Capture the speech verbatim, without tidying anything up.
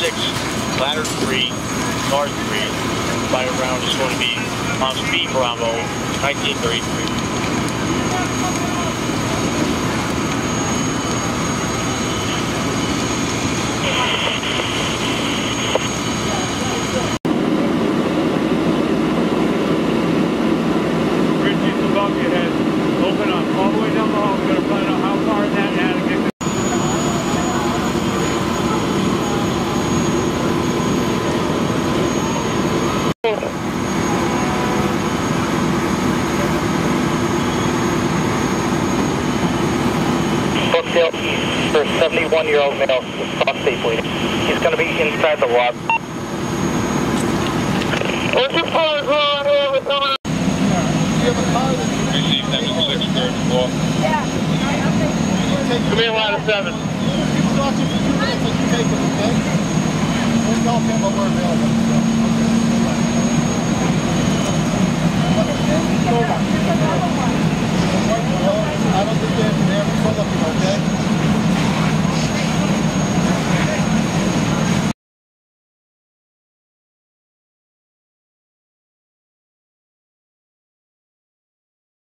six, ladder three, car three. Fire round is going to be on speed Bravo, nineteen thirty-three. Open up all the way down the hall. We're going to find out how far is that and how to get there. Brookdale East for a seventy-one-year-old male. Cross safely. He's going to be inside the lobby. What's your car going here with someone? You have a car that you received seven six third floor. Yeah. Come here, line of seven. You can talk to him for two minutes and you take him, okay? We'll tell him we're available.